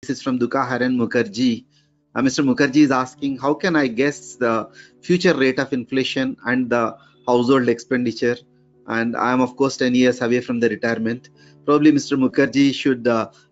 This is from Dukha Haran Mukherjee. Mr. Mukherjee is asking, how can I guess the future rate of inflation and the household expenditure? And I am, of course, 10 years away from the retirement. Probably Mr. Mukherjee should,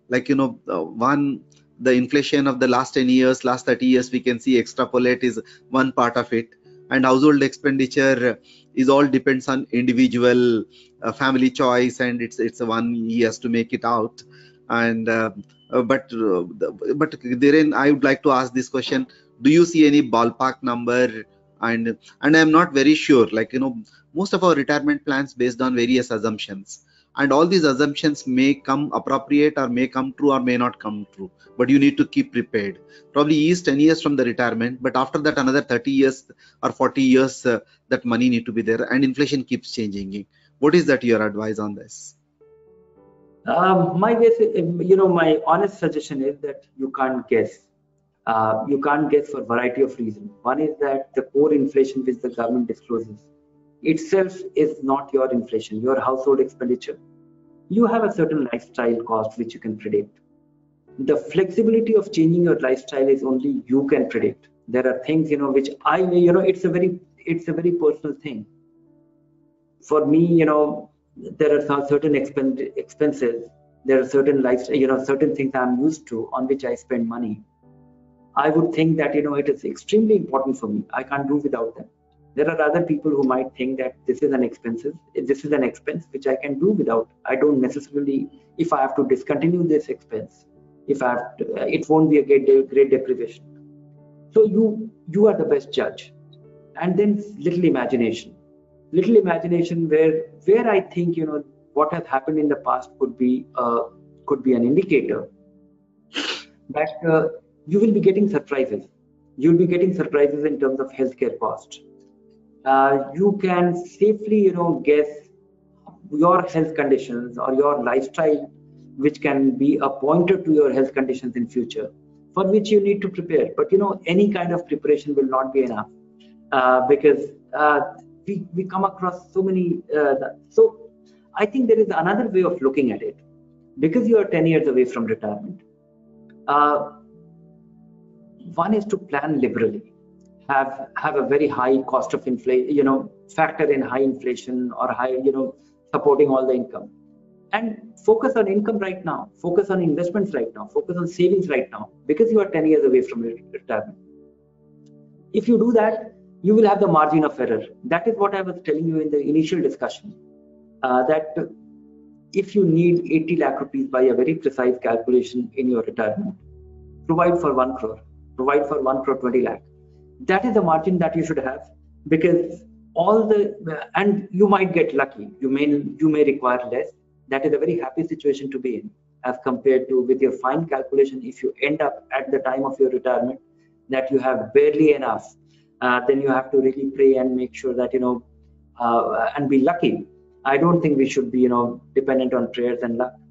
the inflation of the last 10 years, last 30 years, we can see extrapolate is one part of it. And household expenditure is all depends on individual family choice, and it's one he has to make it out. And but therein I would like to ask this question: do you see any ballpark number? And I'm not very sure, most of our retirement plans based on various assumptions, and all these assumptions may come appropriate or may come true or may not come true, but you need to keep prepared. Probably he is 10 years from the retirement, but after that another 30 years or 40 years that money need to be there, and inflation keeps changing. What is that your advice on this? My guess, my honest suggestion is that you can't guess. You can't guess for a variety of reasons. One is that the core inflation which the government discloses itself is not your inflation, your household expenditure. You have a certain lifestyle cost which you can predict. The flexibility of changing your lifestyle is only you can predict. There are things, which it's a very personal thing. For me, there are certain expenses, there are certain lifestyle, certain things I'm used to on which I spend money. I would think that, it is extremely important for me. I can't do without them. There are other people who might think that this is an expense which I can do without. I don't necessarily, if I have to discontinue this expense, it won't be a great deprivation. So you are the best judge. And then little imagination where I think, what has happened in the past could be an indicator that you will be getting surprises. You'll be getting surprises in terms of healthcare cost. You can safely, guess your health conditions or your lifestyle, which can be a pointer to your health conditions in future, for which you need to prepare. But any kind of preparation will not be enough because we come across so many. So I think there is another way of looking at it. Because you are 10 years away from retirement, one is to plan liberally, have a very high cost of inflation, factor in high inflation or high, supporting all the income, and focus on income right now, focus on investments right now, focus on savings right now, because you are 10 years away from retirement. If you do that, you will have the margin of error. That is what I was telling you in the initial discussion, that if you need 80 lakh rupees by a very precise calculation in your retirement, provide for 1 crore, provide for 1 crore 20 lakh. That is the margin that you should have, because and you might get lucky. You may require less. That is a very happy situation to be in, as compared to with your fine calculation. If you end up at the time of your retirement that you have barely enough, then you have to really pray and make sure that, and be lucky. I don't think we should be, dependent on prayers and luck.